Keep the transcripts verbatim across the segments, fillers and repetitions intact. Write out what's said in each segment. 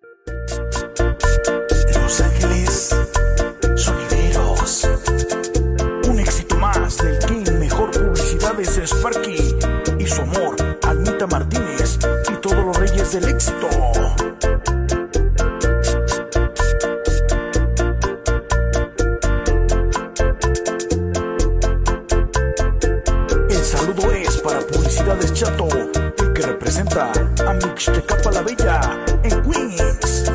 Los Ángeles Sonideros. Un éxito más del King. Mejor publicidades, Sparky y su amor, Almita Martínez y todos los reyes del éxito. El saludo es para Publicidades Chato, el que representa a Mixtecapa la Bella en Queens.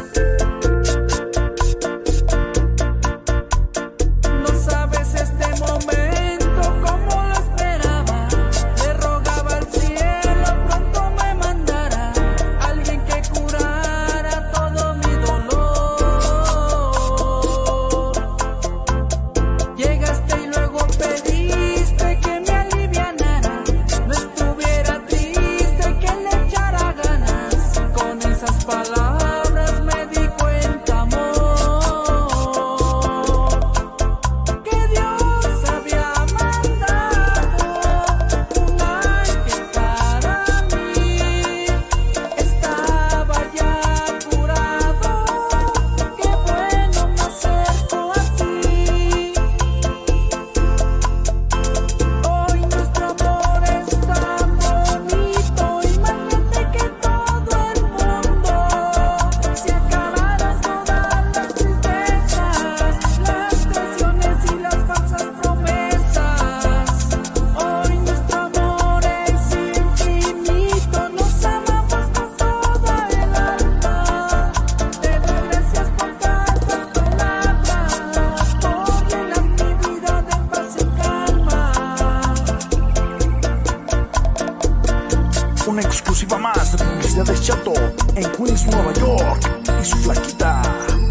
Una exclusiva más de Publicidades Chato en Queens, Nueva York y su flaquita.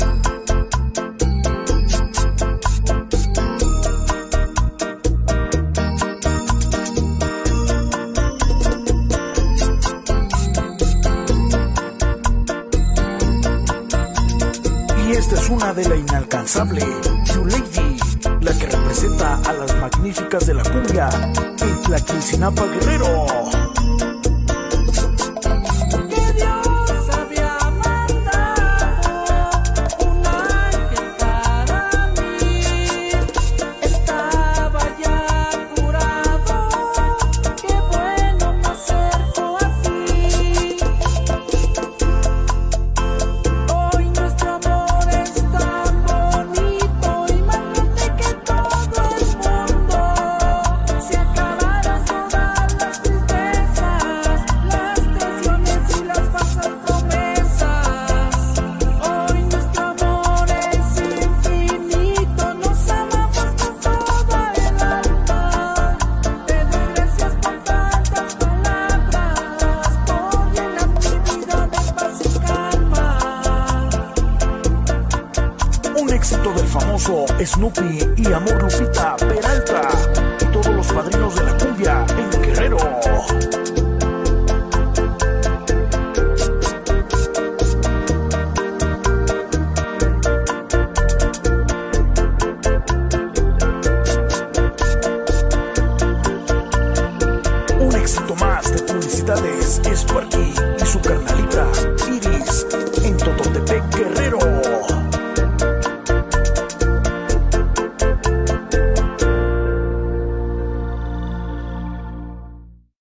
Y esta es una de la inalcanzable You Lady, la que representa a las magníficas de la cumbia en Tlaquilcinapa, Guerrero. Éxito del famoso Snoopy y Amor Lupita Peralta y todos los padrinos de la cumbia en Guerrero. Un éxito más de Publicidades, Sparky y su carnal